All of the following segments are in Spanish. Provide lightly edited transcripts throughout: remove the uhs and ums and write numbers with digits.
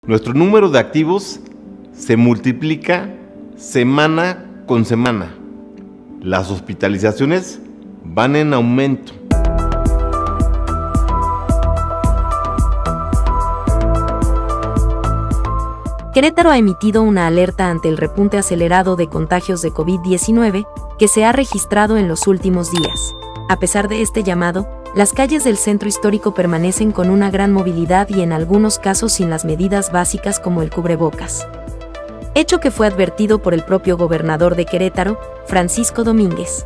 Nuestro número de activos se multiplica semana con semana. Las hospitalizaciones van en aumento. Querétaro ha emitido una alerta ante el repunte acelerado de contagios de COVID-19 que se ha registrado en los últimos días. A pesar de este llamado, las calles del centro histórico permanecen con una gran movilidad y en algunos casos sin las medidas básicas como el cubrebocas. Hecho que fue advertido por el propio gobernador de Querétaro, Francisco Domínguez.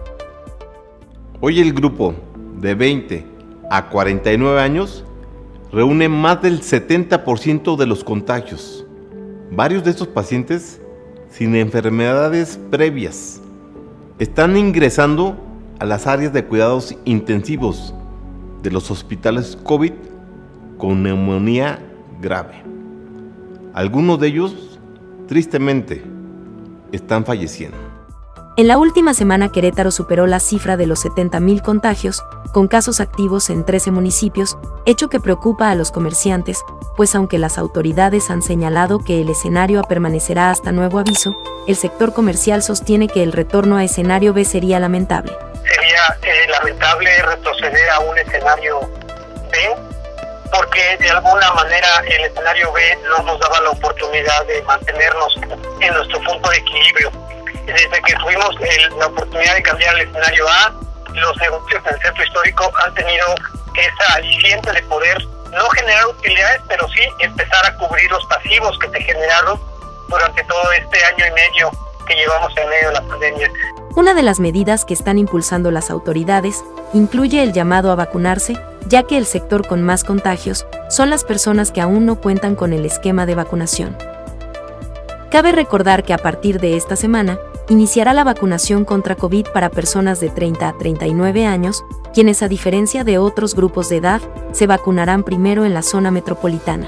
Hoy el grupo de 20 a 49 años reúne más del 70% de los contagios. Varios de estos pacientes sin enfermedades previas están ingresando a las áreas de cuidados intensivos de los hospitales COVID con neumonía grave. Algunos de ellos, tristemente, están falleciendo. En la última semana Querétaro superó la cifra de los 70,000 contagios, con casos activos en 13 municipios, hecho que preocupa a los comerciantes, pues aunque las autoridades han señalado que el escenario A permanecerá hasta nuevo aviso, el sector comercial sostiene que el retorno a escenario B sería lamentable. Sería lamentable retroceder a un escenario B, porque de alguna manera el escenario B no nos daba la oportunidad de mantenernos en nuestro punto de equilibrio. Desde que tuvimos la oportunidad de cambiar el escenario A, los negocios en el centro histórico han tenido esa aliciente de poder no generar utilidades, pero sí empezar a cubrir los pasivos que se generaron durante todo este año y medio que llevamos en medio de la pandemia. Una de las medidas que están impulsando las autoridades incluye el llamado a vacunarse, ya que el sector con más contagios son las personas que aún no cuentan con el esquema de vacunación. Cabe recordar que a partir de esta semana, iniciará la vacunación contra COVID para personas de 30 a 39 años, quienes a diferencia de otros grupos de edad, se vacunarán primero en la zona metropolitana.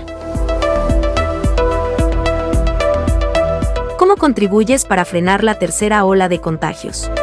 ¿Cómo contribuyes para frenar la tercera ola de contagios?